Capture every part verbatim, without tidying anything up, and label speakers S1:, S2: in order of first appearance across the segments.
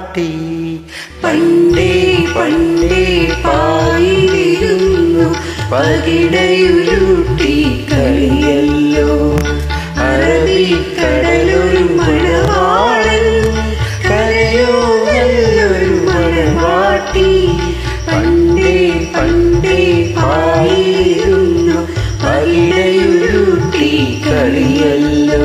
S1: മണവാട്ടി. പണ്ടേ പണ്ടേ പായിലിരുന്നു പകിടയുരുട്ടി കളിയല്ലോ. അറബിക്കടലൊരു മണവാളൻ, കരയോ നല്ലൊരു മണവാട്ടി. പണ്ടേ പണ്ടേ പായിലിരുന്നു പകിടയുരുട്ടി കളിയല്ലോ.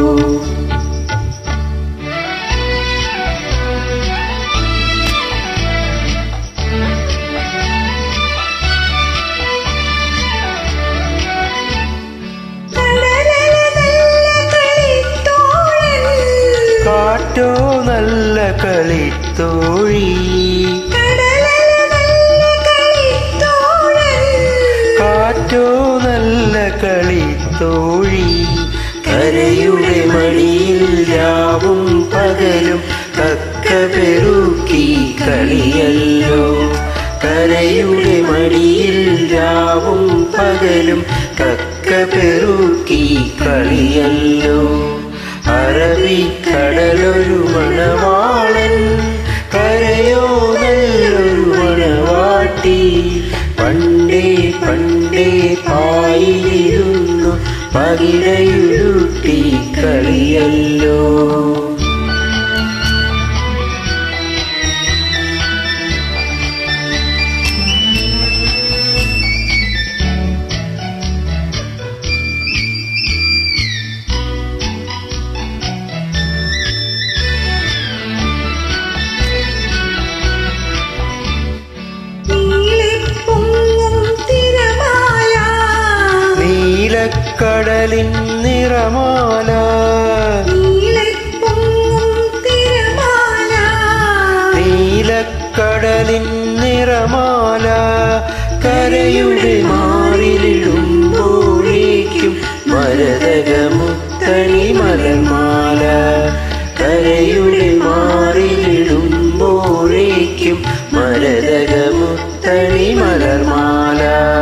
S1: കാറ്റോ നല്ല കളിത്തോഴി, കാറ്റോ നല്ല കളിത്തോഴി. കരയുടെ മടിയിൽ രാവും പകലും കക്ക പെറുക്കി കളിയല്ലോ. കരയുടെ മടിയിൽ രാവും പകലും കക്ക പെറുക്കി കളിയല്ലോ. അറബിക്കടലൊരു മണവാളൻ, കരയോ നല്ലൊരു മണവാട്ടി. പണ്ടേ പണ്ടേ പായിലിരുന്നു പകിടയുരുട്ടി കളിയല്ലോ. നീലക്കടലിൻ നിറമാല, നീലക്കടലിൻ നിറമാല. കരയുടെ മാറിലിടുമ്പോഴേക്കും മരതകമുത്തണി മലർമാല. കരയുടെ മാറിലിടുമ്പോഴേക്കും മരതകമുത്തണി മലർമാല.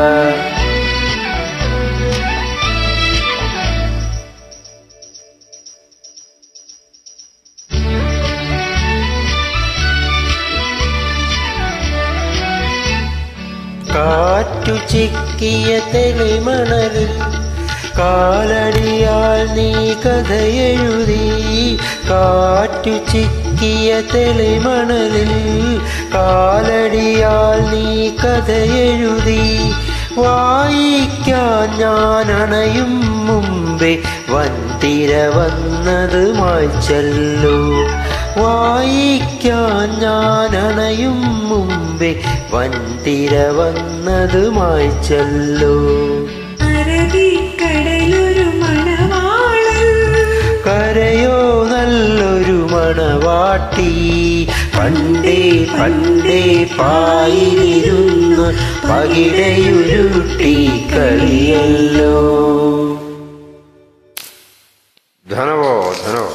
S1: കാറ്റു ചിക്കിയ തെളിമണലിൽ കാലടിയാൽ നീ കഥയെഴുതി. കാറ്റു ചിക്കിയ തെളിമണലിൽ കാലടിയാൽ നീ കഥയെഴുതി. വായിക്കാൻ ഞാൻ അണയും മുമ്പേ വൻതിര വന്നത് മായ്ച്ചല്ലോ. വായിക്കാൻ ഞാൻ അണയും മുമ്പേ വൻതിര വന്നത് മായ്ച്ചല്ലോ.
S2: അറബിക്കടലൊരു മണവാളൻ,
S1: കരയോ നല്ലൊരു മണവാട്ടി. പണ്ടേ പണ്ടേ പായിലിരുന്നു പകിടയുരുട്ടി കളിയല്ലോ. ധനവോ ധനവോ.